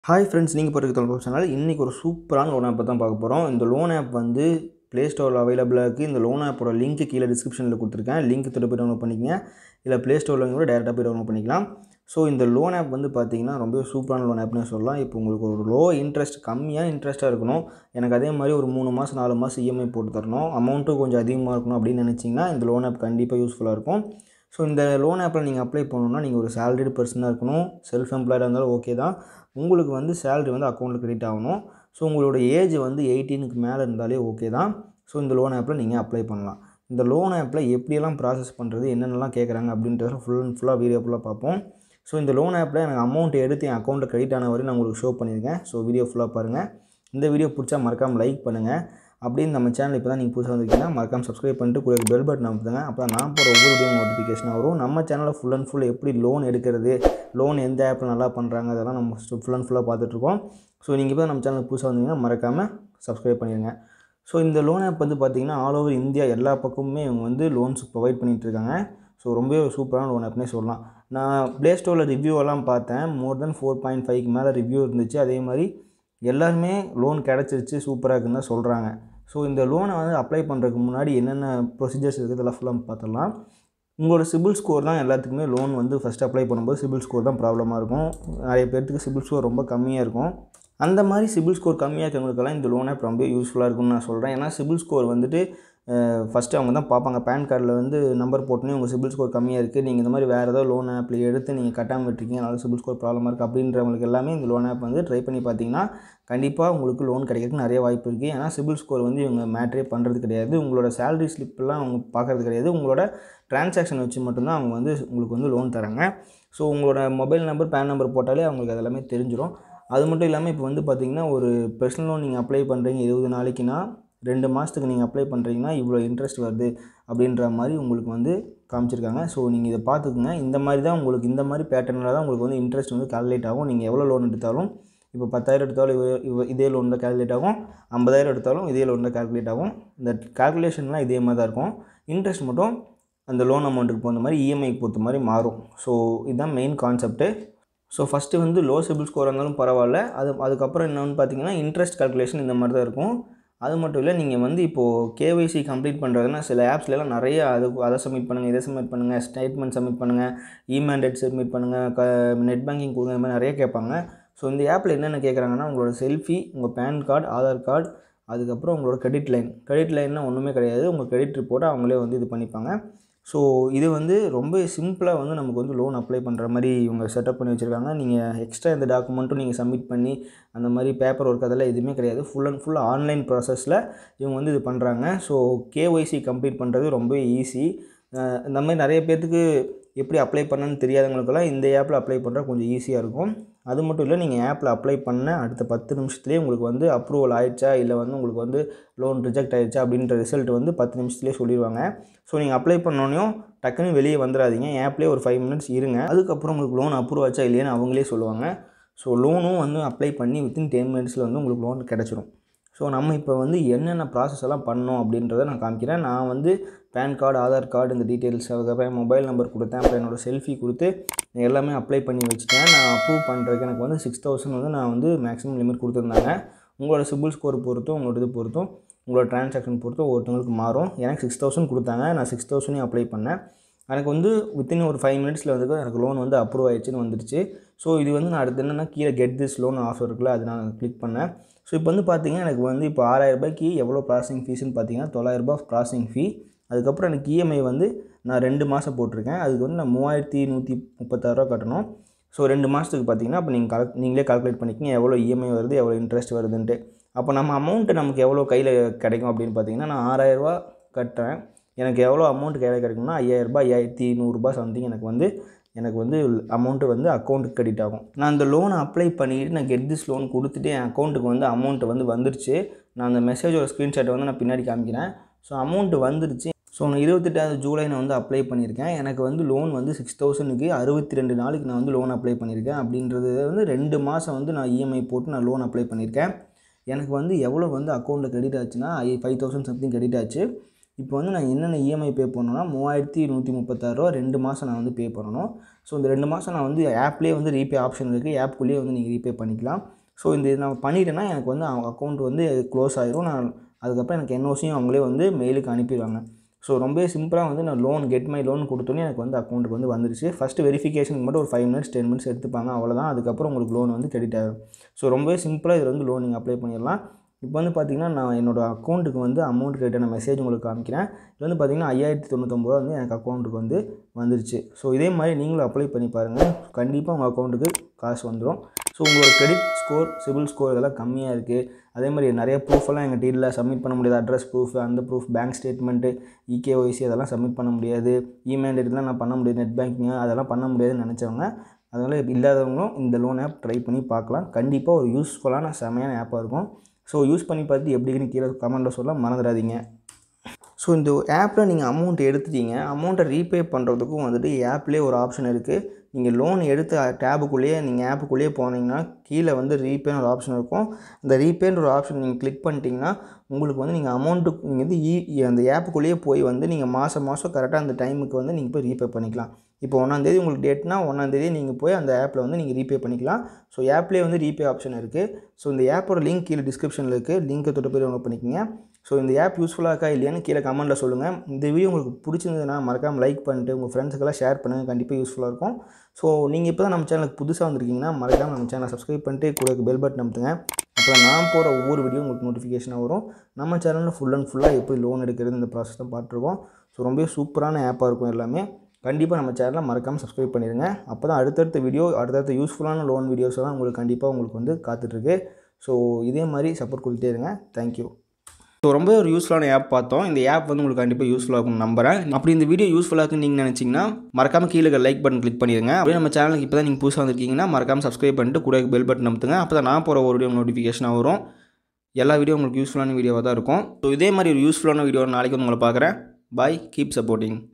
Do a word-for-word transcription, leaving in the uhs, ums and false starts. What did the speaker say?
Hi friends, நீங்கள் பார்த்துட்டு இருக்கிற சேனல் இன்னைக்கு ஒரு சூப்பரான லோன் ஆப் தான் பார்க்க போகிறோம். இந்த லோன் ஆப் வந்து ப்ளே ஸ்டோரில் அவைலபிளாக இருக்குது. இந்த லோன் ஆப்போட லிங்க் கீழே டிஸ்கிரிப்ஷனில் கொடுத்துருக்கேன். லிங்க் தொட்டு போய் டவுன்லோட் பண்ணிக்கங்க. இல்லை ப்ளே ஸ்டோரில் கூட டேரெக்டாக போய் டவுன்லோட் பண்ணிக்கலாம். ஸோ இந்த லோன் ஆப் வந்து பார்த்தீங்கன்னா ரொம்ப சூப்பரான லோன் ஆப்னே சொல்லலாம். இப்போ உங்களுக்கு ஒரு லோ இன்ட்ரெஸ்ட் கம்மியான இன்ட்ரெஸ்ட்டாக இருக்கணும், எனக்கு அதே மாதிரி ஒரு மூணு மாதம் நாலு மாதம் இஎம்ஐ போட்டு தரணும், அமௌண்ட்டும் கொஞ்சம் அதிகமாக இருக்கணும் அப்படின்னு நினச்சிங்கன்னா இந்த லோன் ஆப் கண்டிப்பாக யூஸ்ஃபுல்லாக இருக்கும். ஸோ இந்த லோன் ஆப்பில் நீங்கள் அப்ளை பண்ணணுன்னா நீங்கள் ஒரு சேலரிடு பர்சனாக இருக்கணும். செல்ஃப் எம்ப்ளாய்டாக இருந்தாலும் ஓகே தான். உங்களுக்கு வந்து சேலரி வந்து அக்கௌண்ட்டில் கிரெடிட் ஆகணும். ஸோ உங்களோட ஏஜ் வந்து எயிட்டீனுக்கு மேலே இருந்தாலே ஓகே தான். ஸோ இந்த லோன் ஆப்பில் நீங்கள் அப்ளை பண்ணலாம். இந்த லோன் ஆப்பில் எப்படியெல்லாம் ப்ராசஸ் பண்ணுறது, என்னென்னலாம் கேட்குறாங்க அப்படின்றத ஃபுல் அண்ட் ஃபுல்லாக வீடியோ ஃபுல்லாக பார்ப்போம். ஸோ இந்த லோன் ஆப்பில் எனக்கு அமௌண்ட் எடுத்து என் அக்கௌண்ட்டில் கிரெடிட் ஆன வரையும் நான் உங்களுக்கு ஷோ பண்ணியிருக்கேன். ஸோ வீடியோ ஃபுல்லாக பாருங்கள். இந்த வீடியோ பிடிச்சா மறக்காமல் லைக் பண்ணுங்கள். அப்படின்னு நம்ம சேனல் இப்போ தான் நீங்கள் புதுசாக வந்திருக்கீங்கன்னா மறக்காமல் சப்ஸ்கிரைப் பண்ணிட்டு கூட பெல் பட்டன் அமுத்துங்க. அப்போ நான் போகிற ஒவ்வொரு வீடியோ நோட்டிஃபிகேஷன் வரும். நம்ம சேனலில் ஃபுல் அண்ட் ஃபுல் எப்படி லோன் எடுக்கிறது, லோன் எந்த ஆப்பில் நல்லா பண்ணுறாங்க, அதெல்லாம் நம்ம ஃபுல் அண்ட் ஃபுல்லாக பார்த்துட்ருக்கோம். ஸோ நீங்கள் இப்போ நம்ம சேனலுக்கு புதுசாக வந்தீங்கன்னா மறக்காமல் சப்ஸ்கிரைப் பண்ணிடுங்க. ஸோ இந்த லோன் ஆப் வந்து பார்த்திங்கன்னா ஆல் ஓவர் இந்தியா எல்லா பக்கமுமே இவங்க வந்து லோன்ஸ் ப்ரொவைட் பண்ணிகிட்ருக்காங்க. ஸோ ரொம்பவே சூப்பரான லோன் ஆப்னே சொல்லலாம். நான் ப்ளே ஸ்டோரில் ரிவ்யூவெல்லாம் பார்த்தேன். மோர் தென் ஃபோர் பாயிண்ட் ஃபைவ்க்கு மேலே ரிவ்யூ இருந்துச்சு. அதே மாதிரி எல்லாருமே லோன் கிடச்சிருச்சு, சூப்பராக இருக்குன்னு தான் சொல்கிறாங்க. ஸோ இந்த லோனை வந்து அப்ளை பண்ணுறதுக்கு முன்னாடி என்னென்ன ப்ரொசீஜர்ஸ் இருக்குது இதெல்லாம் ஃபுல்லாக பார்த்துடலாம். உங்களோட சிபில் ஸ்கோர் தான் எல்லாத்துக்குமே லோன் வந்து ஃபஸ்ட்டு அப்ளை பண்ணும்போது சிபில் ஸ்கோர் தான் ப்ராப்ளமாக இருக்கும். நிறைய பேர்த்துக்கு சிபில் ஸ்கோர் ரொம்ப கம்மியாக இருக்கும். அந்த மாதிரி சிபில் ஸ்கோர் கம்மியாக இருக்கிறவங்களுக்கெல்லாம் இந்த லோன் ஆப் ரொம்ப யூஸ்ஃபுல்லாக இருக்கும்னு நான் சொல்கிறேன். ஏன்னா சிபில் ஸ்கோர் வந்துட்டு ஃபஸ்ட்டு அவங்க தான் பார்ப்பாங்க. பேன் கார்டில் வந்து நம்பர் போட்டுனே உங்கள் சிபில் ஸ்கோர் கம்மியாக இருக்குது, நீங்கள் இந்த மாதிரி வேறு ஏதாவது லோன் ஆப்பில் எடுத்து நீங்கள் கட்டாமல் விட்டுருக்கீங்க, அதனால் சிபில் ஸ்கோர் ப்ராப்ளமாக இருக்குது அப்படின்றவங்களுக்கு எல்லாமே இந்த லோன் ஆப் வந்து ட்ரை பண்ணி பார்த்தீங்கன்னா கண்டிப்பாக உங்களுக்கு லோன் கிடைக்கிறதுக்கு நிறைய வாய்ப்பு இருக்குது. ஏன்னா சிபில் ஸ்கோர் வந்து இவங்க மேட்ரே பண்ணுறது கிடையாது. உங்களோட சேலரி ஸ்லிப்லாம் அவங்க பார்க்குறது கிடையாது. உங்களோட டிரான்சாக்ஷன் வச்சு மட்டும்தான் அவங்க வந்து உங்களுக்கு வந்து லோன் தராங்க. ஸோ உங்களோட மொபைல் நம்பர், பேன் நம்பர் போட்டாலே அவங்களுக்கு அதெல்லாமே தெரிஞ்சிடும். அது மட்டும் இல்லாமல் இப்போ வந்து பார்த்திங்கன்னா ஒரு பர்சனல் லோன் நீங்கள் அப்ளை பண்ணுறீங்க இருபது நாளைக்குன்னா ரெண்டு மாதத்துக்கு நீங்கள் அப்ளை பண்ணுறீங்கன்னா இவ்வளோ இன்ட்ரெஸ்ட் வருது அப்படின்ற மாதிரி உங்களுக்கு வந்து காமிச்சிருக்காங்க. ஸோ நீங்கள் இதை பார்த்துக்குங்க. இந்த மாதிரி தான் உங்களுக்கு இந்த மாதிரி பேட்டர்னில் தான் உங்களுக்கு வந்து இன்ட்ரெஸ்ட் வந்து கால்குலேட் ஆகும். நீங்கள் எவ்வளோ லோன் எடுத்தாலும், இப்போ பத்தாயிரம் எடுத்தாலும் இவ இதே லோன் தான் கால்குலேட் ஆகும், ஐம்பதாயிரம் எடுத்தாலும் இதே லோன் தான் கால்குலேட் ஆகும். இந்த கால்குலேஷன்லாம் இதே மாதிரி தான் இருக்கும். இன்ட்ரெஸ்ட் மட்டும் அந்த லோன் அமௌண்ட்டுக்கு போகிற மாதிரி இஎம்ஐ பொறுத்த மாதிரி மாறும். ஸோ இதுதான் மெயின் கான்செப்ட்டு. ஸோ ஃபஸ்ட்டு வந்து லோ சிபில் ஸ்கோர் இருந்தாலும் பரவாயில்ல. அது அதுக்கப்புறம் என்னென்னு பார்த்தீங்கன்னா இன்ட்ரெஸ்ட் கால்குலேஷன் இந்த மாதிரி தான் இருக்கும். அது மட்டும் இல்லை, நீங்கள் வந்து இப்போது கேஒய்சி கம்ப்ளீட் பண்ணுறதுனா சில ஆப்ஸ்லாம் நிறைய அது அதை சப்மிட் பண்ணுங்கள், இதை சப்மிட் பண்ணுங்கள், ஸ்டேட்மெண்ட் சப்மிட் பண்ணுங்கள், இமேண்டேட் சப்மிட் பண்ணுங்கள், க நெட் பேங்கிங் கொடுங்க, இந்த மாதிரி நிறைய கேட்பாங்க. ஸோ இந்த ஆப்பில் என்னென்ன கேட்குறாங்கன்னா உங்களோட செல்ஃபி, உங்கள் பேன் கார்டு, ஆதார் கார்டு, அதுக்கப்புறம் உங்களோட கிரெடிட் லைன். கிரெடிட் லைன்னா ஒன்றுமே கிடையாது, உங்கள் கிரெடிட் ரிப்போர்ட்டை அவங்களே வந்து இது பண்ணிப்பாங்க. ஸோ இது வந்து ரொம்ப சிம்பிளாக வந்து நமக்கு வந்து லோன் அப்ளை பண்ணுற மாதிரி இவங்க செட்டப் பண்ணி வச்சுருக்காங்க. நீங்கள் எக்ஸ்ட்ரா இந்த டாக்குமெண்ட்டும் நீங்கள் சப்மிட் பண்ணி அந்த மாதிரி பேப்பர் ஒர்க் அதெல்லாம் எதுவுமே கிடையாது. ஃபுல் அண்ட் ஃபுல் ஆன்லைன் ப்ராசஸில் இவங்க வந்து இது பண்ணுறாங்க. ஸோ கேஒய்சி கம்ப்ளீட் பண்ணுறது ரொம்ப ஈஸி. இந்த மாதிரி நிறைய பேர்த்துக்கு எப்படி அப்ளை பண்ணணும்னு தெரியாதவங்களுக்கெல்லாம் இந்த ஆப்பில் அப்ளை பண்ணுறது கொஞ்சம் ஈஸியாக இருக்கும். அது மட்டும் இல்லை, நீங்கள் ஆப்பில் அப்ளை பண்ண அடுத்த பத்து நிமிஷத்துலேயே உங்களுக்கு வந்து அப்ரூவல் ஆகிடுச்சா இல்லை வந்து உங்களுக்கு வந்து லோன் ரிஜெக்ட் ஆகிடுச்சா அப்படின்ற ரிசல்ட் வந்து பத்து நிமிஷத்துலேயே சொல்லிடுவாங்க. ஸோ நீங்கள் அப்ளை பண்ணோன்னையும் டக்குன்னு வெளியே வந்துடாதீங்க, ஆப்லேயே ஒரு ஃபைவ் மினிட்ஸ் இருங்க. அதுக்கப்புறம் உங்களுக்கு லோன் அப்ரூவ் ஆச்சா இல்லையான்னு அவங்களே சொல்லுவாங்க. ஸோ லோனும் வந்து அப்ளை பண்ணி வித்தின் டென் மினிட்ஸில் வந்து உங்களுக்கு லோன் கிடச்சிரும். ஸோ நம்ம இப்போ வந்து என்னென்ன ப்ராசஸ் எல்லாம் பண்ணோம் அப்படின்றத நான் காமிக்கிறேன். நான் வந்து பேன் கார்டு, ஆதார் கார்டு, இந்த டீட்டெயில்ஸ், அதுக்கப்புறம் மொபைல் நம்பர் கொடுத்தேன், அப்புறம் என்னோடய செல்ஃபி கொடுத்து எல்லாமே அப்ளை பண்ணி வச்சுட்டேன். நான் அப்ரூவ் பண்ணுறதுக்கு எனக்கு வந்து சிக்ஸ் தௌசண்ட் வந்து நான் வந்து மேக்ஸிமம் லிமிட் கொடுத்துருந்தாங்க. உங்களோட சிபில் ஸ்கோர் பொறுத்தும், உங்களோட இது பொறுத்தும், உங்களோட ட்ரான்சாக்ஷன் பொறுத்தும் ஒவ்வொருத்தவங்களுக்கு மாறும். எனக்கு சிக்ஸ் தௌசண்ட் கொடுத்தாங்க. நான் சிக்ஸ் தௌசண்டையும் அப்ளை பண்ணேன். எனக்கு வந்து வித்தின் ஒரு ஃபைவ் மினிட்ஸில் வந்து எனக்கு லோன் வந்து அப்ரூவ் ஆகிடுச்சின்னு வந்துடுச்சு. ஸோ இது வந்து நான் அடுத்து என்னென்னா கீழே கெட் திஸ் லோன் ஆஃபர் இருக்குல்ல, அது நான் கிளிக் பண்ணேன். ஸோ இப்போ வந்து பார்த்தீங்கன்னா எனக்கு வந்து இப்போ ஆறாயிரம் ரூபாய்க்கு எவ்வளோ ப்ராசஸிங் ஃபீஸ்ன்னு பார்த்தீங்கன்னா தொள்ளாயிரம் ரூபாய் ப்ராசஸிங் ஃபீ. அதுக்கப்புறம் எனக்கு இஎம்ஐ வந்து நான் ரெண்டு மாதம் போட்டிருக்கேன். அதுக்கு வந்து நான் மூவாயிரத்தி நூற்றி முப்பத்தாறுரூவா கட்டணும். ஸோ ரெண்டு மாதத்துக்கு பார்த்தீங்கன்னா அப்போ நீங்கள் கலெக்ட் நீங்களே கால்குலேட் பண்ணிக்கிங்க எவ்வளோ இஎம்ஐ வருது, எவ்வளோ இன்ட்ரெஸ்ட் வருதுன்ட்டு. அப்போ நம்ம அமௌண்ட்டு நமக்கு எவ்வளோ கையில் கிடைக்கும் அப்படின்னு பார்த்தீங்கன்னா நான் ஆறாயிரரூவா கட்டுறேன். எனக்கு எவ்வளோ அமௌண்ட் கையில் கிடைக்கும்னா ஐயாயிரரூபா, ஐயாயிரத்தி நூறுரூபா சம்திங் எனக்கு வந்து எனக்கு வந்து அமௌண்ட்டு வந்து அக்கௌண்ட்டுக்கு கிரெடிட் ஆகும். நான் அந்த லோனை அப்ளை பண்ணிவிட்டு நான் கெட் திஸ் லோன் கொடுத்துட்டு என் அக்கௌண்ட்டுக்கு வந்து அமௌண்ட்டு வந்து வந்துருச்சு. நான் அந்த மெசேஜோட ஸ்க்ரீன்ஷாட்டை வந்து நான் பின்னாடி காமிக்கிறேன். ஸோ அமௌண்ட்டு வந்துருச்சு. ஸோ நான் இருபத்தெட்டாவது ஜூலை நான் வந்து அப்ளை பண்ணியிருக்கேன். எனக்கு வந்து லோன் வந்து சிக்ஸ் தௌசண்ட்க்கு அறுபத்தி ரெண்டு நாளைக்கு நான் வந்து லோன் அப்ளை பண்ணியிருக்கேன். அப்படின்றது வந்து ரெண்டு மாதம் வந்து நான் இஎம்ஐ போட்டு நான் லோன் அப்ளை பண்ணியிருக்கேன். எனக்கு வந்து எவ்வளோ வந்து அக்கௌண்ட்டில் கிரெடிட் ஆச்சுன்னா ஐ ஃபைவ் தௌசண்ட் சம்திங் கிரெடிட் ஆச்சு. இப்போ வந்து நான் என்னென்ன இஎம்ஐ பே பண்ணணும்னா மூவாயிரத்தி நூற்றி முப்பத்தாறு ரூபா ரெண்டு மாதம் நான் வந்து பே பண்ணணும். ஸோ இந்த ரெண்டு மாதம் நான் வந்து ஆப்லேயே வந்து ரீபே ஆப்ஷன் இருக்குது, ஆப்குள்ளேயே வந்து நீங்கள் ரீபே பண்ணிக்கலாம். ஸோ இந்த நான் பண்ணிட்டேன்னா எனக்கு வந்து அவங்க அக்கௌண்ட் வந்து க்ளோஸ் ஆகிரும். நான் அதுக்கப்புறம் எனக்கு என்ஓசியும் அவங்களே வந்து மெயிலுக்கு அனுப்பிடுவாங்க. ஸோ ரொம்ப சிம்பிளாக வந்து நான் லோன் கெட் மை லோன் கொடுத்தோன்னே எனக்கு வந்து அக்கௌண்ட்டுக்கு வந்து வந்துருச்சு. ஃபஸ்ட்டு வெரிஃபிகேஷனுக்கு மட்டும் ஒரு ஃபைவ் மினிட்ஸ் டென் மினிட்ஸ் எடுத்துப்பாங்க, அவ்வளோதான். அதுக்கப்புறம் உங்களுக்கு லோன் வந்து கிரெடிட் ஆகும். ஸோ ரொம்பவே சிம்பிளாக இதில் வந்து லோன் நீங்கள் அப்ளை பண்ணிடலாம். இப்போ வந்து பார்த்திங்கன்னா நான் என்னோடய அக்கௌண்ட்டுக்கு வந்து அமௌண்ட் கிரெடிட்டான மெசேஜ் உங்களுக்கு காமிக்கிறேன். இது வந்து பார்த்திங்கன்னா ஐயாயிரத்தி தொண்ணூத்தொம்பது ரூபா வந்து எனக்கு அக்கௌண்ட்டுக்கு வந்து வந்துருச்சு. ஸோ இதே மாதிரி நீங்களும் அப்ளை பண்ணி பாருங்கள், கண்டிப்பாக உங்கள் அக்கௌண்ட்டுக்கு காசு வந்துடும். ஸோ உங்களோட கிரெடிட் ஸ்கோர், சிபில் ஸ்கோர் இதெல்லாம் கம்மியாக இருக்குது. அதே மாதிரி நிறைய ப்ரூஃபெல்லாம் எங்கள் டீலில் சப்மிட் பண்ண முடியாது. அட்ரஸ் ப்ரூஃப், அந்த ப்ரூஃப், பேங்க் ஸ்டேட்மெண்ட்டு, இகேஒய்சி அதெல்லாம் சப்மிட் பண்ண முடியாது. இமெயில் இதெல்லாம் நான் பண்ண முடியாது, நெட் பேங்கிங் அதெல்லாம் பண்ண முடியாதுன்னு நினச்சவங்க, அதனால் இல்லாதவங்களும் இந்த லோன் ஆப் ட்ரை பண்ணி பார்க்கலாம். கண்டிப்பாக ஒரு யூஸ்ஃபுல்லான செமையான ஆப்பாக இருக்கும். ஸோ யூஸ் பண்ணி பார்த்துட்டு எப்படின்னு கீழே கமெண்ட்டில் சொல்ல மறந்துடாதீங்க. ஸோ இந்த ஆப்பில் நீங்கள் அமௌண்ட் எடுத்துட்டீங்க, அமௌண்ட்டை ரீபே பண்ணுறதுக்கும் வந்துட்டு ஆப்லேயே ஒரு ஆப்ஷன் இருக்குது. நீங்கள் லோன் எடுத்த டேபுக்குள்ளேயே நீங்கள் ஆப்புக்குள்ளேயே போனீங்கன்னா கீழே வந்து ரீபேன்னு ஒரு ஆப்ஷன் இருக்கும். அந்த ரீபேன்ற ஒரு ஆப்ஷன் நீங்கள் கிளிக் பண்ணிட்டீங்கன்னா உங்களுக்கு வந்து நீங்கள் அமௌண்ட்டு நீங்கள் வந்து ஈ அந்த ஆப்புக்குள்ளேயே போய் வந்து நீங்கள் மாதம் மாதம் கரெக்டாக அந்த டைமுக்கு வந்து நீங்கள் போய் ரீபே பண்ணிக்கலாம். இப்போ ஒன்றாந்தேதி உங்களுக்கு டேட்னா ஒன்றாந்தேதி நீங்கள் போய் அந்த ஆப்பில் வந்து நீங்கள் ரீபே பண்ணிக்கலாம். ஸோ ஆப்லேயே வந்து ரீபே ஆப்ஷன் இருக்குது. ஸோ இந்த ஆப்போட லிங்க் கீழே டிஸ்கிரிப்ஷனில் இருக்குது, லிங்க்கை தொட்டு போய் டவுன்லோட் பண்ணிக்கோங்க. ஸோ இந்த ஆப் யூஸ்ஃபுல்லாக இருக்கா இல்லையான்னு கீழே கமெண்ட்டில் சொல்லுங்கள். இந்த வீடியோ உங்களுக்கு பிடிச்சிருந்ததுன்னா மறக்காமல் லைக் பண்ணிட்டு உங்கள் ஃப்ரெண்ட்ஸுக்கெல்லாம் ஷேர் பண்ணுங்கள், கண்டிப்பாக யூஸ்ஃபுல்லாக இருக்கும். ஸோ நீங்கள் இப்போ தான் நம்ம சேனலுக்கு புதுசாக வந்திருக்கீங்கன்னா மறக்காமல் நம்ம சேனலை சப்ஸ்கிரைப் பண்ணிட்டு கூட பெல் பட்டன் அமுத்துங்க. அப்போ நான் போகிற ஒவ்வொரு வீடியோ உங்களுக்கு நோட்டிஃபிகேஷனாக வரும். நம்ம சேனலில் ஃபுல் அண்ட் ஃபுல்லாக எப்படி லோன் எடுக்கிறது இந்த ப்ராசஸ் தான் பார்த்துருக்கோம். ஸோ ரொம்பவே சூப்பரான ஆப்பாக இருக்கும் எல்லாமே. கண்டிப்பாக நம்ம சேனலை மறக்காமல் சப்ஸ்கிரைப் பண்ணிடுங்க. அப்போ தான் அடுத்தடுத்த வீடியோ, அடுத்தடுத்த யூஸ்ஃபுல்லான லோன் வீடியோஸ் எல்லாம் உங்களுக்கு கண்டிப்பாக உங்களுக்கு வந்து காத்துட்ருக்கு. ஸோ இதே மாதிரி சப்போர்ட் கொடுத்துட்டே இருங்க. தேங்க்யூ. ஸோ ரொம்ப ஒரு யூஸ்ஃபுல்லான ஆப் பார்த்தோம். இந்த ஆப் வந்து உங்களுக்கு கண்டிப்பாக யூஸ்ஃபுல்லாக இருக்கும்னு நம்புறேன். அப்படி இந்த வீடியோ யூஸ்ஃபுல்லாக இருக்குன்னு நீங்கள் நினச்சிங்கன்னா மறக்காமல் கீழே லைக் பட்டன் கிளிக் பண்ணிடுங்க. அப்படியே நம்ம சேனலுக்கு இப்போ தான் நீங்கள் புதுசாக வந்திருக்கீங்கன்னா மறக்காமல் சப்ஸ்கிரைப் பண்ணிட்டு கூட பெல் பட்டன் அமுத்துங்க. அப்போ தான் நான் போகிற ஒரு வீடியோ நோட்டிஃபிகேஷனாக வரும். எல்லா வீடியோ உங்களுக்கு யூஸ்ஃபுல்லான வீடியோவாக தான் இருக்கும். ஸோ இதே மாதிரி ஒரு யூஸ்ஃபுல்லான வீடியோ நாளைக்கு வந்து உங்களை பார்க்குறேன். Bye, keep supporting.